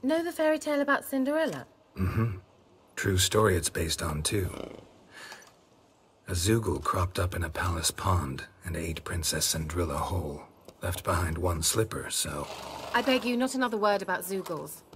Know the fairy tale about Cinderella? Mm-hmm. True story it's based on, too. A Zoogle cropped up in a palace pond and ate Princess Cinderella whole. Left behind one slipper, so... I beg you, not another word about Zoogles.